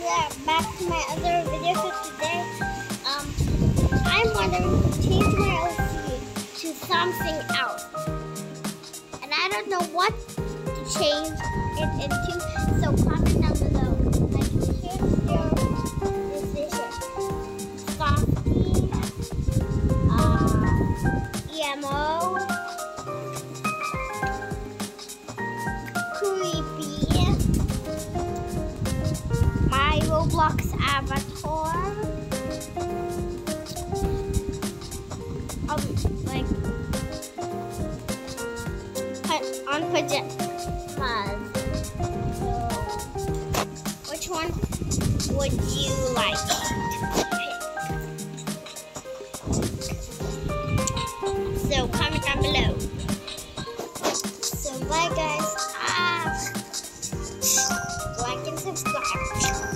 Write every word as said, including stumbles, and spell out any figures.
yeah, back to my other video for today. Um, I'm wondering to change my O C to something else, and I don't know what to change it into. So comment down below. Like, here's your decision: Softy, uh, E M O, Creepy, my Roblox avatar, um, like, on pajamas. So, which one would you like to pick? So, comment down below. So, bye guys. Ah, like and subscribe.